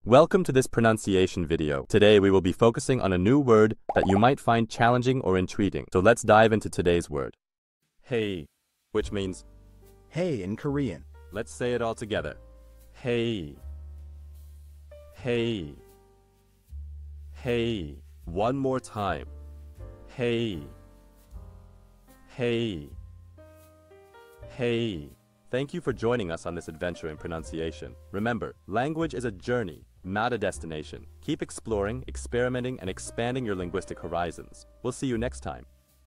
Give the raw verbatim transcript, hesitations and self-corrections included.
Welcome to this pronunciation video. Today we will be focusing on a new word that you might find challenging or intriguing. So let's dive into today's word. Hey, which means Hey in Korean. let's say it all together. Hey. Hey. Hey. One more time. Hey. Hey. Hey. Thank you for joining us on this adventure in pronunciation. Remember, language is a journey, not a destination. Keep exploring, experimenting, and expanding your linguistic horizons. We'll see you next time.